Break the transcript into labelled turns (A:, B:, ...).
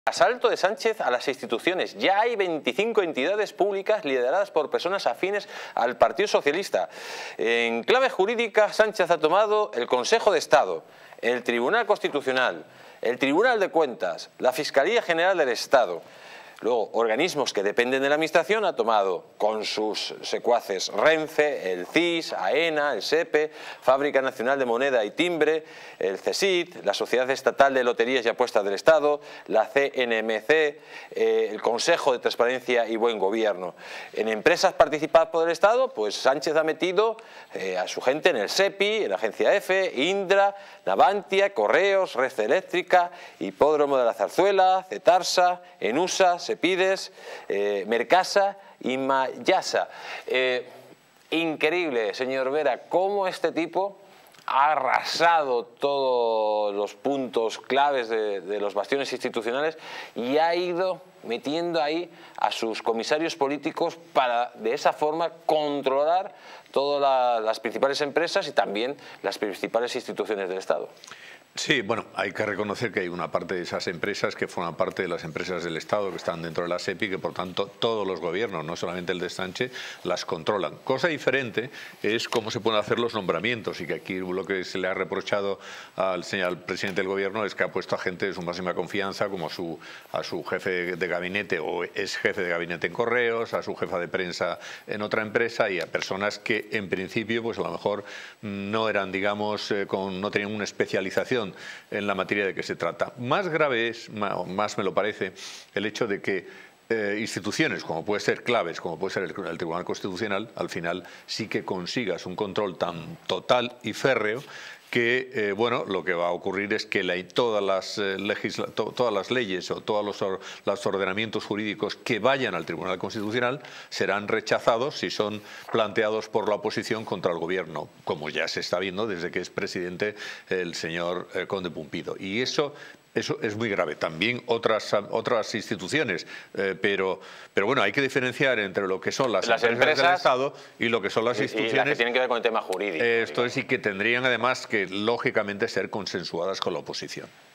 A: Asalto de Sánchez a las instituciones. Ya hay 25 entidades públicas lideradas por personas afines al Partido Socialista. En clave jurídica, Sánchez ha tomado el Consejo de Estado, el Tribunal Constitucional, el Tribunal de Cuentas, la Fiscalía General del Estado. Luego, organismos que dependen de la Administración ha tomado con sus secuaces Renfe, el CIS, AENA, el SEPE, Fábrica Nacional de Moneda y Timbre, el CSIC, la Sociedad Estatal de Loterías y Apuestas del Estado, la CNMC, el Consejo de Transparencia y Buen Gobierno. En empresas participadas por el Estado, pues Sánchez ha metido a su gente en el SEPI, en la Agencia EFE, Indra, Navantia, Correos, Red Eléctrica, Hipódromo de la Zarzuela, Cetarsa, Enusa, Sepides, Mercasa y Mayasa. Increíble, señor Vera, cómo este tipo ha arrasado todos los puntos claves de los bastiones institucionales y ha ido metiendo ahí a sus comisarios políticos para de esa forma controlar todas las principales empresas y también las principales instituciones del Estado.
B: Sí, bueno, hay que reconocer que hay una parte de esas empresas que forman parte de las empresas del Estado que están dentro de la SEPI, que por tanto todos los gobiernos, no solamente el de Sánchez, las controlan. Cosa diferente es cómo se pueden hacer los nombramientos, y que aquí lo que se le ha reprochado al presidente del gobierno es que ha puesto a gente de su máxima confianza, como a su jefe de gabinete o ex jefe de gabinete en Correos, a su jefa de prensa en otra empresa, y a personas que en principio pues a lo mejor no eran, digamos, no tenían una especialización en la materia de que se trata. Más grave es, más me lo parece, el hecho de que instituciones como puede ser claves, como puede ser el Tribunal Constitucional, al final sí que consigas un control tan total y férreo que, bueno, lo que va a ocurrir es que todas las leyes o todos los ordenamientos jurídicos que vayan al Tribunal Constitucional serán rechazados si son planteados por la oposición contra el gobierno, como ya se está viendo desde que es presidente el señor Conde Pumpido. Y eso es muy grave. También otras instituciones, pero bueno, hay que diferenciar entre lo que son las empresas del Estado y lo que son las instituciones.
A: Y las que tienen que ver con el tema jurídico.
B: Esto es, y que tendrían además que, lógicamente, ser consensuadas con la oposición.